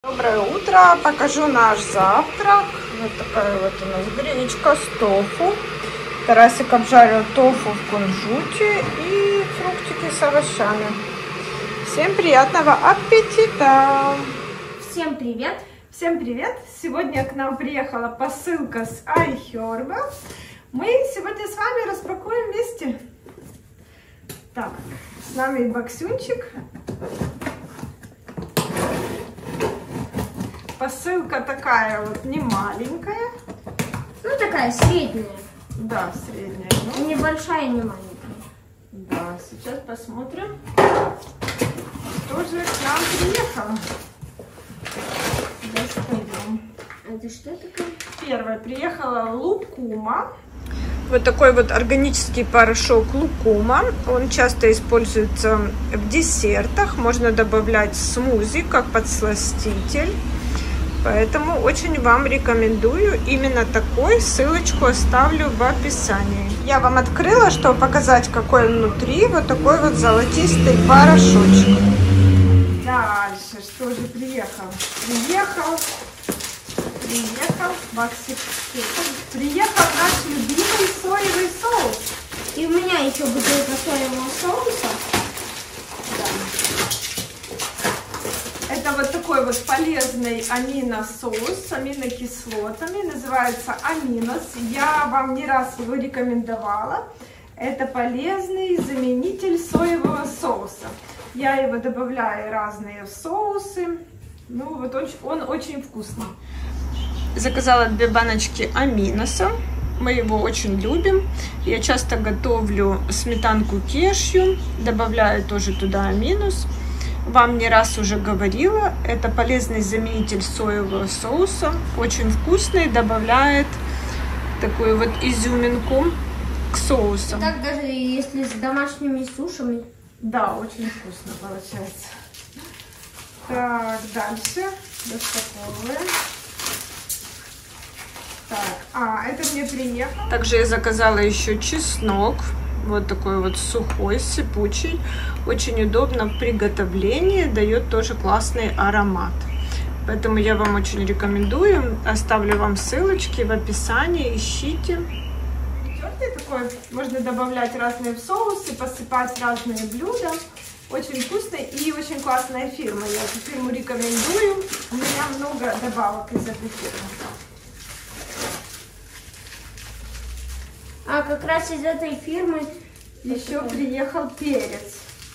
Доброе утро! Покажу наш завтрак. Вот такая вот у нас гречка с тофу. Тарасик обжарил тофу в кунжуте и фруктики с овощами. Всем приятного аппетита! Всем привет! Всем привет! Сегодня к нам приехала посылка с iHerb. Мы сегодня с вами распакуем вместе. Так, с нами боксюнчик. Посылка такая вот не маленькая. Ну такая средняя. Да, средняя. Ну. Не большая, не маленькая. Да, сейчас посмотрим, кто же к нам приехал. Достаем. Это что такое? Первая приехала лукума. Вот такой вот органический порошок лукума. Он часто используется в десертах. Можно добавлять в смузи как подсластитель. Поэтому очень вам рекомендую именно такой. Ссылочку оставлю в описании. Я вам открыла, чтобы показать, какой внутри. Вот такой вот золотистый порошочек. Дальше, что же приехал? Приехал Баксик. Приехал наш любимый соевый соус. И у меня еще бутылка соевого соуса. Это вот такой вот полезный аминосоус с аминокислотами. Называется Аминос. Я вам не раз его рекомендовала. Это полезный заменитель соевого соуса. Я его добавляю в разные соусы. Ну вот он очень вкусный. Заказала 2 баночки Аминоса. Мы его очень любим. Я часто готовлю сметанку кешью. Добавляю тоже туда Аминос. Вам не раз уже говорила, это полезный заменитель соевого соуса, очень вкусный, добавляет такую вот изюминку к соусу. Так даже если с домашними сушами. Да, очень вкусно получается. Так, дальше распаковываем. Так, это мне приехало. Также я заказала еще чеснок. Вот такой вот сухой, сыпучий. Очень удобно в приготовлении, дает тоже классный аромат. Поэтому я вам очень рекомендую. Оставлю вам ссылочки в описании, ищите. Тертый такой, можно добавлять разные соусы, посыпать разные блюда. Очень вкусный и очень классная фирма. Я эту фирму рекомендую. У меня много добавок из этой фирмы. А как раз из этой фирмы еще приехал перец.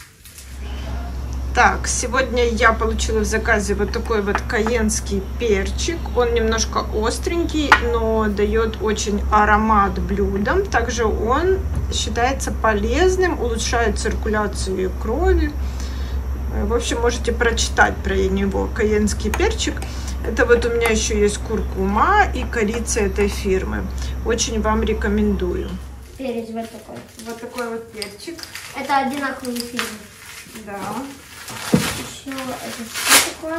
Так, сегодня я получила в заказе вот такой вот кайенский перчик. Он немножко остренький, но дает очень аромат блюдам. Также он считается полезным, улучшает циркуляцию крови. В общем, можете прочитать про него. Кайенский перчик. Это вот у меня еще есть куркума и корица этой фирмы. Очень вам рекомендую. Перец вот такой. Вот такой вот перчик. Это одинаковые фирмы. Да. Еще это что такое?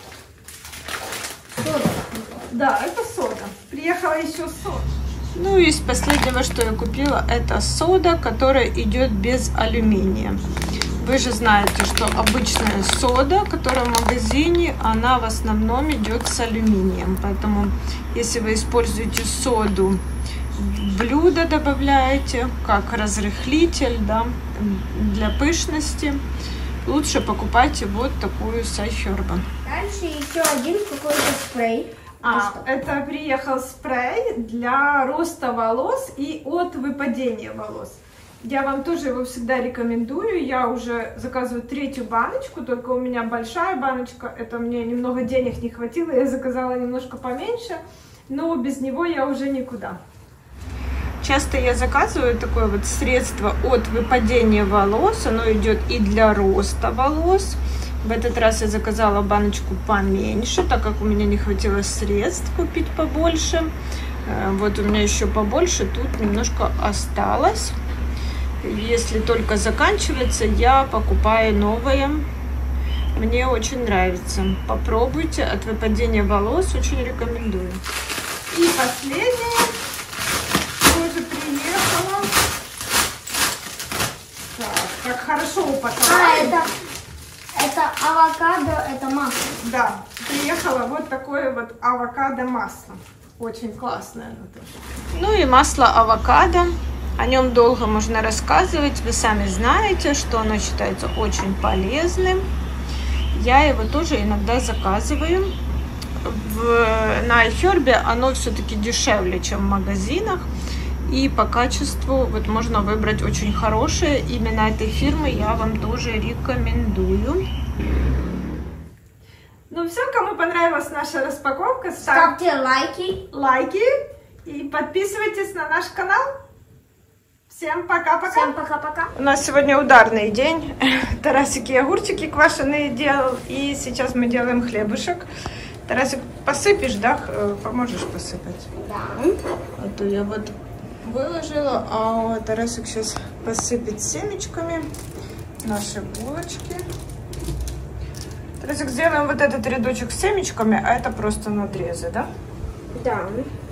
Сода. Да, это сода. Приехала еще сода. Ну, из последнего, что я купила, это сода, которая идет без алюминия. Вы же знаете, что обычная сода, которая в магазине, она в основном идет с алюминием. Поэтому, если вы используете соду, в блюдо добавляете, как разрыхлитель, да, для пышности, лучше покупайте вот такую с iHerb. Дальше еще один какой-то спрей. Это приехал спрей для роста волос и от выпадения волос. Я вам тоже его всегда рекомендую. Я уже заказываю 3-ю баночку, только у меня большая баночка. Это мне немного денег не хватило, я заказала немножко поменьше, но без него я уже никуда. Часто я заказываю такое вот средство от выпадения волос. Оно идет и для роста волос. В этот раз я заказала баночку поменьше, так как у меня не хватило средств купить побольше. Вот у меня еще побольше, тут немножко осталось. Если только заканчивается, я покупаю новое. Мне очень нравится. Попробуйте, от выпадения волос очень рекомендую. И последнее тоже приехало. Так, как хорошо упаковали. Это авокадо, это масло. Да, приехало вот такое вот авокадо масло. Очень классное оно тоже. Ну и масло авокадо. О нем долго можно рассказывать. Вы сами знаете, что оно считается очень полезным. Я его тоже иногда заказываю. На iHerb оно все-таки дешевле, чем в магазинах. И по качеству вот можно выбрать очень хорошее. Именно этой фирмы я вам тоже рекомендую. Ну все, кому понравилась наша распаковка, Ставьте лайки и подписывайтесь на наш канал. Всем пока-пока. Всем пока-пока. У нас сегодня ударный день. Тарасик и огурчики квашеные делал. И сейчас мы делаем хлебушек. Тарасик, посыпешь, да? Поможешь посыпать? Да. А то я вот выложила, а Тарасик сейчас посыпет семечками наши булочки. Тарасик, сделаем вот этот рядочек с семечками, а это просто надрезы, да? Да.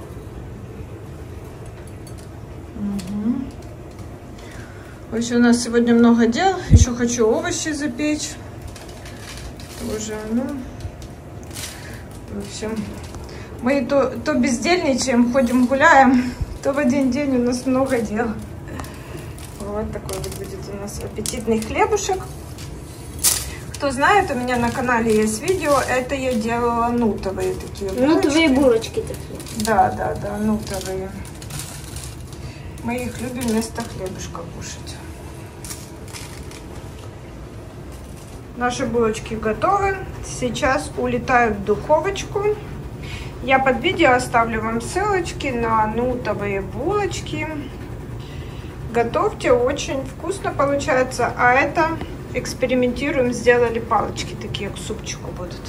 Угу. Вообще у нас сегодня много дел. Еще хочу овощи запечь. Тоже, ну... В общем, мы то бездельничаем, ходим гуляем, то в один день у нас много дел. Вот такой вот будет у нас аппетитный хлебушек. Кто знает, у меня на канале есть видео, это я делала нутовые такие булочки. Нутовые булочки такие. Да, нутовые. Мы их любим вместо хлебушка кушать. Наши булочки готовы. Сейчас улетают в духовочку. Я под видео оставлю вам ссылочки на нутовые булочки. Готовьте, очень вкусно получается. А это экспериментируем, сделали палочки такие к супчику будут.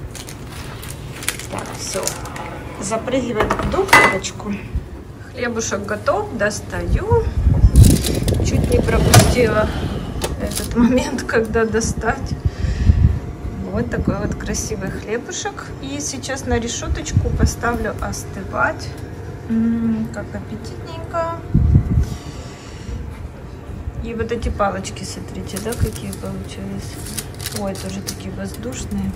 Так, все. Запрыгиваем в духовочку. Хлебушек готов, достаю. Чуть не пропустила этот момент, когда достать. Вот такой вот красивый хлебушек. И сейчас на решеточку поставлю остывать. Как аппетитненько. И вот эти палочки, смотрите, да, какие получились. Ой, тоже такие воздушные.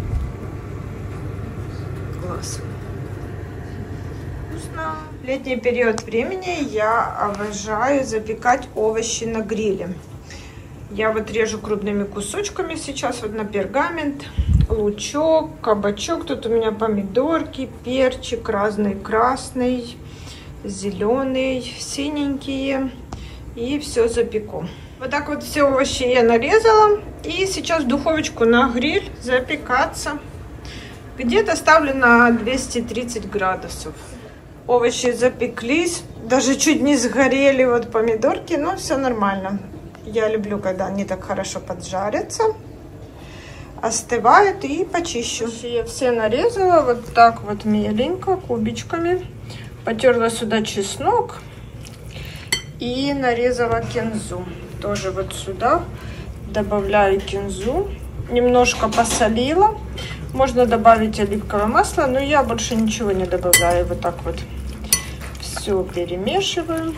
Класс. Вкусно. В летний период времени я обожаю запекать овощи на гриле. Я вот режу крупными кусочками сейчас вот на пергамент. Лучок, кабачок. Тут у меня помидорки, перчик разный, красный, зеленый, синенькие. И все запеку. Вот так вот все овощи я нарезала. И сейчас в духовочку на гриль запекаться. Где-то ставлю на 230 градусов. Овощи запеклись. Даже чуть не сгорели вот помидорки. Но все нормально. Я люблю, когда они так хорошо поджарятся. Остывают и почищу. Я все нарезала вот так вот меленько, кубичками. Потерла сюда чеснок. И нарезала кинзу. Тоже вот сюда добавляю кинзу. Немножко посолила. Можно добавить оливковое масло, но я больше ничего не добавляю. Вот так вот все перемешиваю.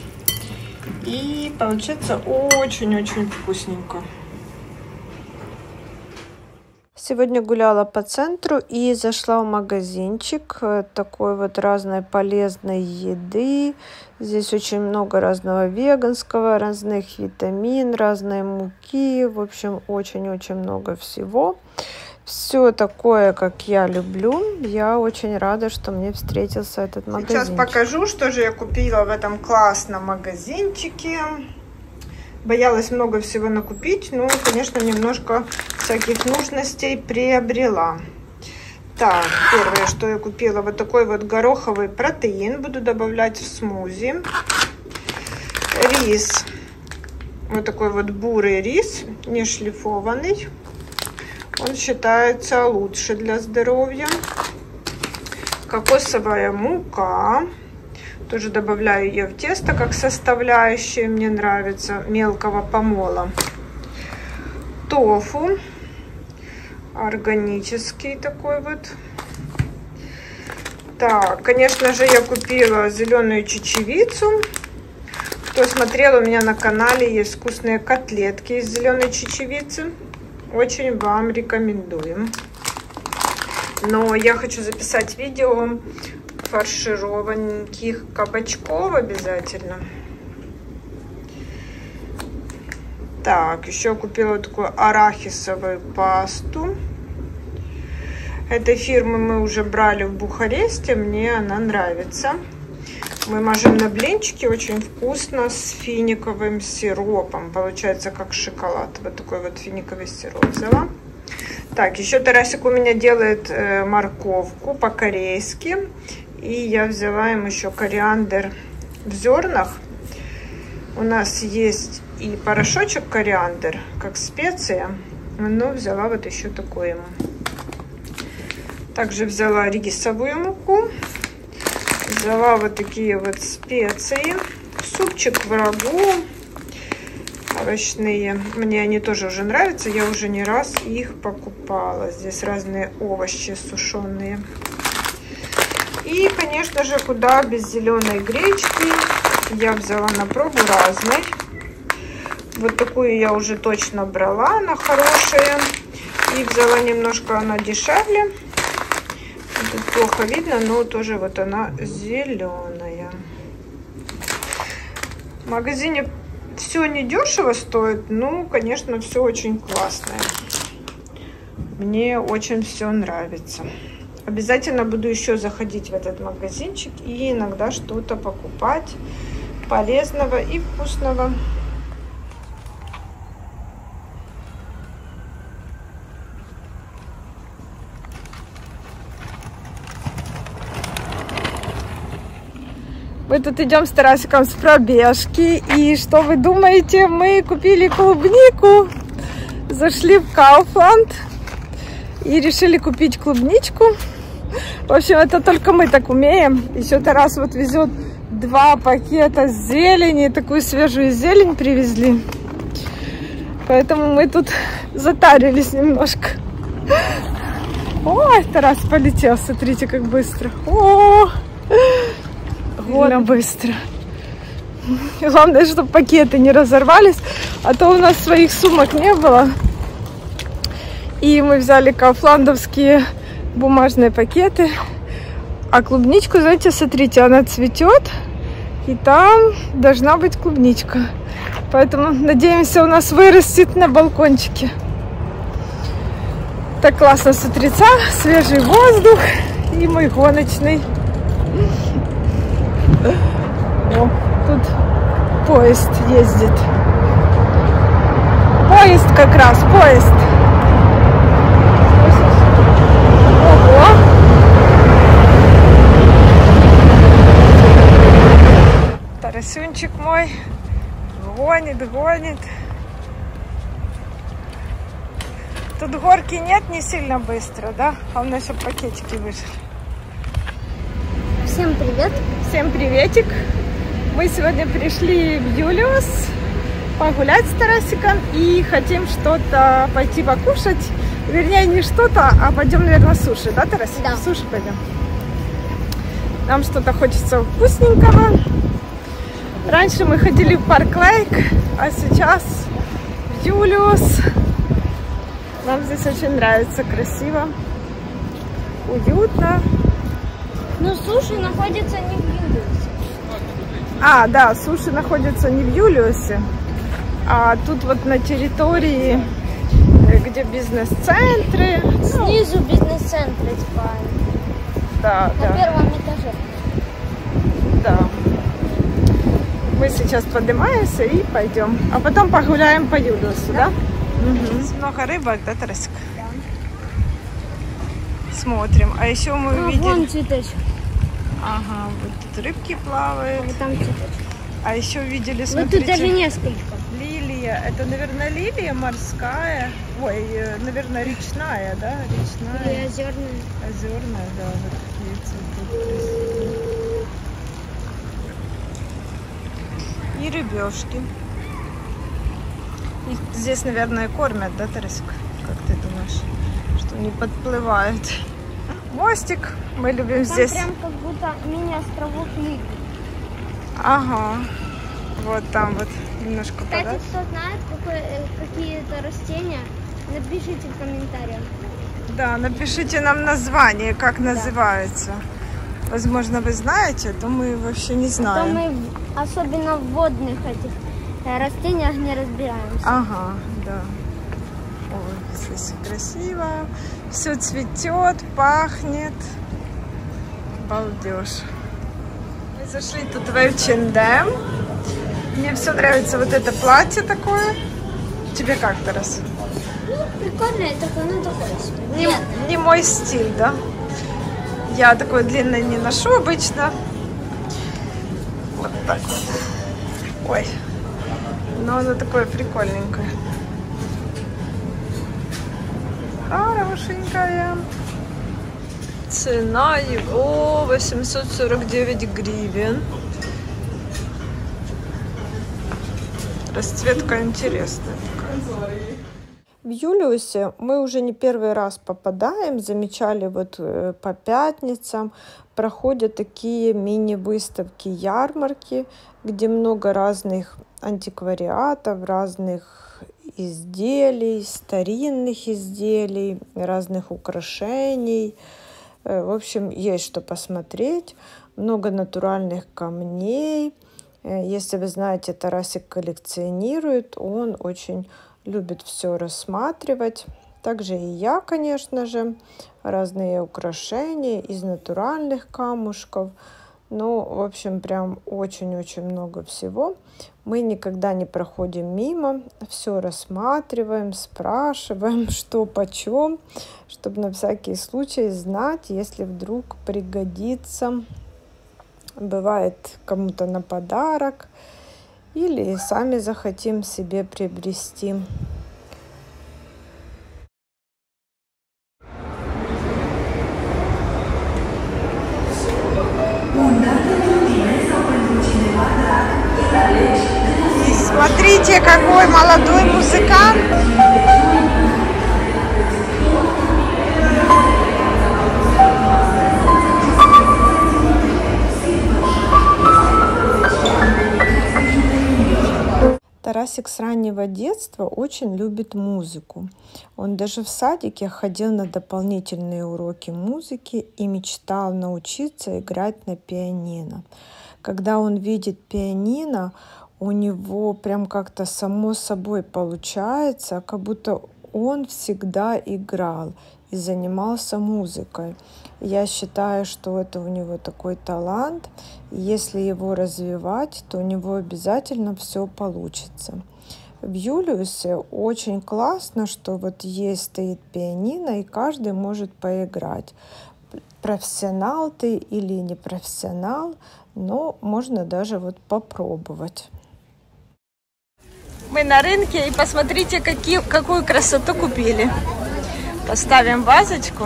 И получается очень-очень вкусненько. Сегодня гуляла по центру и зашла в магазинчик такой вот разной полезной еды. Здесь очень много разного веганского, разных витамин, разной муки. В общем, очень-очень много всего. Все такое, как я люблю. Я очень рада, что мне встретился этот магазин. Сейчас покажу, что же я купила в этом классном магазинчике. Боялась много всего накупить, но, конечно, немножко всяких нужностей приобрела. Так, первое, что я купила, вот такой вот гороховый протеин. Буду добавлять в смузи. Рис. Вот такой вот бурый рис, не шлифованный. Он считается лучше для здоровья. Кокосовая мука. Тоже добавляю ее в тесто как составляющую. Мне нравится, мелкого помола. Тофу. Органический такой вот. Так, конечно же, я купила зеленую чечевицу. Кто смотрел, у меня на канале есть вкусные котлетки из зеленой чечевицы. Очень вам рекомендуем. Но я хочу записать видео фаршированных кабачков обязательно. Так, еще купила такую арахисовую пасту. Этой фирмы мы уже брали в Бухаресте, мне она нравится. Мы мажем на блинчики, очень вкусно, с финиковым сиропом. Получается как шоколад. Вот такой вот финиковый сироп взяла. Так, еще Тарасик у меня делает морковку по-корейски. И я взяла им еще кориандр в зернах. У нас есть и порошочек кориандр, как специя. Но взяла вот еще такой ему. Также взяла рисовую муку. Взяла вот такие вот специи. Супчик в рагу. Овощные. Мне они тоже уже нравятся. Я уже не раз их покупала. Здесь разные овощи сушеные. И, конечно же, куда без зеленой гречки. Я взяла на пробу разной. Вот такую я уже точно брала. Она хорошая. И взяла немножко, она дешевле. Тут плохо видно, но тоже вот она зеленая. В магазине все недешево стоит. Ну, конечно, все очень классное. Мне очень все нравится. Обязательно буду еще заходить в этот магазинчик и иногда что-то покупать полезного и вкусного. Мы тут идем с Тарасиком с пробежки. И что вы думаете? Мы купили клубнику. Зашли в Kaufland и решили купить клубничку. В общем, это только мы так умеем. Еще Тарас вот везет 2 пакета зелени. Такую свежую зелень привезли. Поэтому мы тут затарились немножко. Ой, Тарас полетел. Смотрите, как быстро. О! Больно быстро. Главное, чтобы пакеты не разорвались, а то у нас своих сумок не было. И мы взяли кауфландовские бумажные пакеты. А клубничку, знаете, смотрите, она цветет, и там должна быть клубничка. Поэтому, надеемся, у нас вырастет на балкончике. Так классно с утреца, свежий воздух и мой гоночный. О, тут поезд ездит. Поезд как раз, поезд. Ого. Тарасюнчик мой гонит. Тут горки нет, не сильно быстро, да? А у нас еще пакетики вышли. Всем привет. Всем приветик. Мы сегодня пришли в Юлиус погулять с Тарасиком и хотим что-то пойти покушать. Вернее, не что-то, а пойдем, наверное, суши, да, Тарасик? Да. Суши пойдем. Нам что-то хочется вкусненького. Раньше мы ходили в Парк Лейк, а сейчас в Юлиус. Нам здесь очень нравится, красиво, уютно. Но суши находится не в Юлиусе. А, да, суши находятся не в Юлиусе, а тут вот на территории, где бизнес-центры. Снизу бизнес-центры, типа. Да, На первом этаже. Да. Мы сейчас поднимаемся и пойдем. А потом погуляем по Юлиусу, да? Угу. Много рыбок, да, Тарасик? Да. Смотрим. А еще мы увидели... Вон цветочек. Ага, вот тут рыбки плавают. Вот там цветочек. А еще увидели, Вот смотрите... тут даже несколько. Лилия. Это, наверное, лилия морская. Ой, наверное, речная, да? Речная. И озерная. Озерная, да. Вот такие цветы красивые. И рыбешки. Их здесь, наверное, кормят, да, Тарасик? Как ты думаешь? Что не подплывают. Мостик. Мы любим Там здесь. прям как будто мини-островок Лилии. Ага. Вот там вот немножко Кстати, подальше. кто знает, какие-то растения Напишите в комментариях. Да, напишите нам название, как называется. Возможно, вы знаете, а то мы вообще не То знаем. мы особенно в водных этих растениях не разбираемся. Ага, да. Ой, здесь красиво. Все цветет, пахнет. Балдеж. Мы зашли тут в H&M. Мне все нравится вот это платье такое. Тебе как, Тарас? Ну, прикольное, только оно такое себе. Не мой стиль, да? Я такое длинное не ношу обычно. Вот так вот. Ой. Но оно такое прикольненькое. Хорошенькое. Цена его 849 гривен. Расцветка интересная такая. В Юлиусе мы уже не первый раз попадаем, замечали вот по пятницам, проходят такие мини-выставки, ярмарки, где много разных антиквариатов, разных изделий, старинных изделий, разных украшений. В общем, есть что посмотреть, много натуральных камней. Если вы знаете, Тарасик коллекционирует, он очень любит все рассматривать. Также и я, конечно же, разные украшения из натуральных камушков. Ну, в общем, прям очень-очень много всего. Мы никогда не проходим мимо, все рассматриваем, спрашиваем, что почем, чтобы на всякий случай знать, если вдруг пригодится. Бывает кому-то на подарок. Или сами захотим себе приобрести. И смотрите, какой молодой музыкант. Тарасик с раннего детства очень любит музыку. Он даже в садике ходил на дополнительные уроки музыки и мечтал научиться играть на пианино. Когда он видит пианино, у него прям как-то само собой получается, как будто он всегда играл и занимался музыкой. Я считаю, что это у него такой талант. И если его развивать, то у него обязательно все получится. В Юлиусе очень классно, что вот есть стоит пианино, и каждый может поиграть. Профессионал ты или не профессионал, но можно даже вот попробовать. Мы на рынке, и посмотрите, какую красоту купили. Поставим вазочку.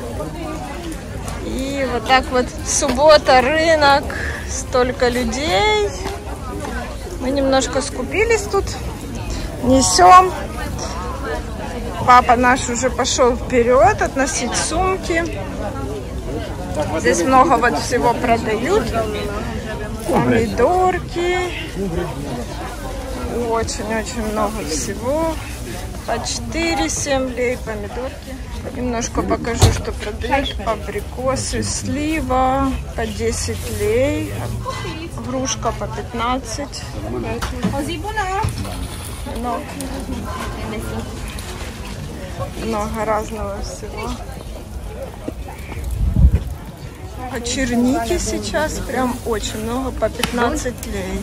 И вот так вот суббота, рынок, столько людей. Мы немножко скупились тут. Несем. Папа наш уже пошел вперед относить сумки. Здесь много вот всего продают. Помидорки. Очень-очень много всего. По 4-7 лей помидорки. Немножко покажу, что продают. Абрикосы, слива по 10 лей. Грушка по 15. Много разного всего. А черники сейчас прям очень много, по 15 лей.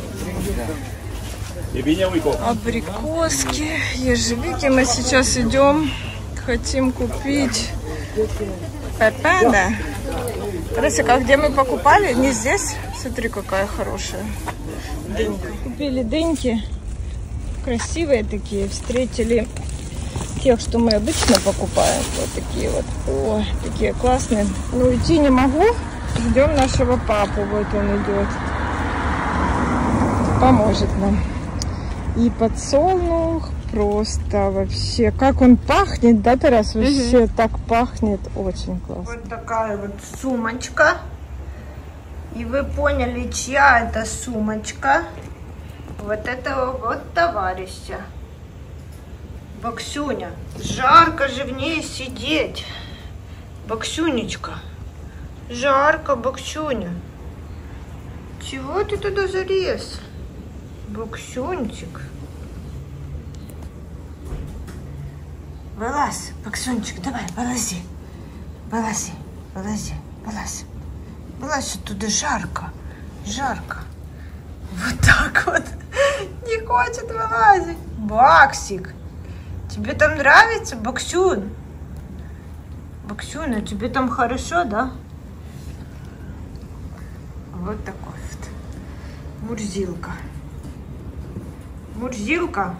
Абрикоски, ежевики. Мы сейчас идем, хотим купить пепене. Тарасик, а где мы покупали? Не здесь? Смотри, какая хорошая дынька. Купили дыньки. Красивые такие. Встретили тех, что мы обычно покупаем. Вот такие вот. О, такие классные. Но уйти не могу. Ждем нашего папу. Вот он идет. Поможет нам. И подсолнух просто вообще. Как он пахнет, да, Тарас? Вообще так пахнет. Очень классно. Вот такая вот сумочка. И вы поняли, чья это сумочка? Вот этого вот товарища. Боксюня, жарко же в ней сидеть. Боксюнечка, жарко, Боксюня. Чего ты туда залез? Боксюнчик. Вылазь, Боксюнчик, давай, вылази. Вылази, вылази, вылазь. Вылазь оттуда, жарко, жарко. Вот так вот. Не хочет вылазить. Баксик, тебе там нравится, Боксюн? Боксюна, тебе там хорошо, да? Вот такой вот. Мурзилка. Мурзилка.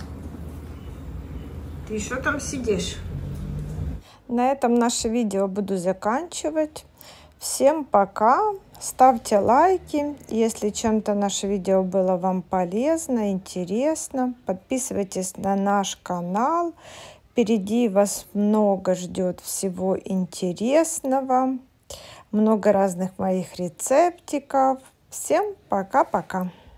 Ты еще там сидишь? На этом наше видео буду заканчивать. Всем пока. Ставьте лайки. Если чем-то наше видео было вам полезно, интересно, подписывайтесь на наш канал. Впереди вас много ждет всего интересного. Много разных моих рецептиков. Всем пока-пока.